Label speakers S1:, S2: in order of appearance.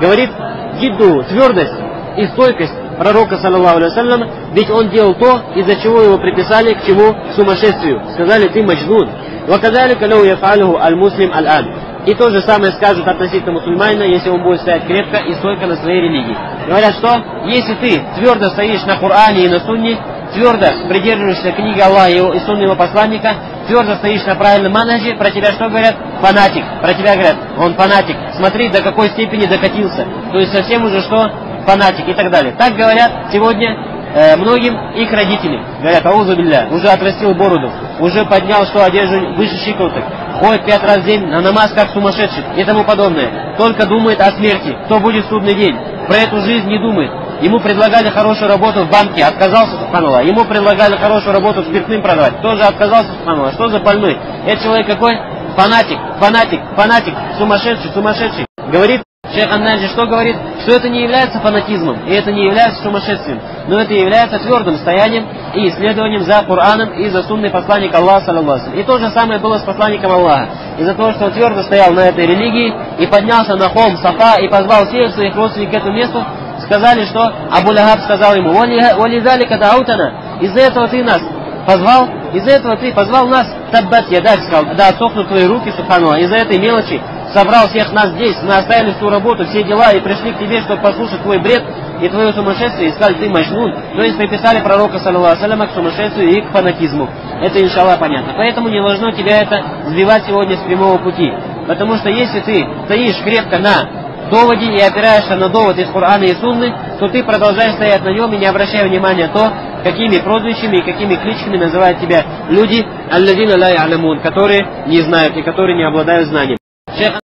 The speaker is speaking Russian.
S1: говорит гидду, твердость и стойкость пророка, саллаллаху алейхи вассалям, ведь он делал то, из-за чего его приписали к чему? К сумасшествию. Сказали, ты маджнун. وَكَذَلِكَ لَوْ يَفْعَلُهُ الْمُسْلِمْ الْآنِ. И то же самое скажут относительно мусульманина, если он будет стоять крепко и стойко на своей религии. Говорят, что если ты твердо стоишь на Коране и на Сунне, твердо придерживаешься книги Аллаха и Сунны его посланника, твердо стоишь на правильном манхаджи, про тебя что говорят? Фанатик. Про тебя говорят, он фанатик. Смотри, до какой степени докатился. То есть совсем уже что? Фанатик и так далее. Так говорят сегодня многим их родители. Говорят, аузу билля, уже отрастил бороду, уже поднял что, одежду выше щиколоток, ходит 5 раз в день на намаз как сумасшедший и тому подобное. Только думает о смерти, кто будет в судный день. Про эту жизнь не думает. Ему предлагали хорошую работу в банке, отказался, субханаллах. Ему предлагали хорошую работу спиртным продавать, тоже отказался, субханаллах. Что за больной? Этот человек какой? Фанатик, фанатик, фанатик, сумасшедший, сумасшедший. Говорит шейх ан-Наджи, что говорит? Что это не является фанатизмом, и это не является сумасшествием, но это является твердым стоянием и исследованием за Кораном и за сунной посланника Аллаха, саллаллаху алейхи ва саллям. И то же самое было с посланником Аллаха. Из-за того, что он твердо стоял на этой религии и поднялся на холм Сафа и позвал всех своих родственников к этому месту, сказали, что Абу Лахаб сказал ему, «Валидалика даутана, из-за этого ты нас позвал, из-за этого ты позвал нас, таббат ядак, сказал, да отсохнут твои руки, субханаллах, из-за этой мелочи собрал всех нас здесь, мы оставили всю работу, все дела и пришли к тебе, чтобы послушать твой бред и твое сумасшествие, и сказали, ты маджнун». То есть приписали пророка, саллаллаху алейхи ва саллям, к сумасшествию и к фанатизму. Это, иншаллах, понятно. Поэтому не должно тебя это сбивать сегодня с прямого пути. Потому что если ты стоишь крепко на доводе и опираешься на довод из Корана и Сунны, то ты продолжаешь стоять на нем и не обращай внимания на то, какими прозвищами и какими кличками называют тебя люди, аллазина ла я'ламун, которые не знают и которые не обладают знанием.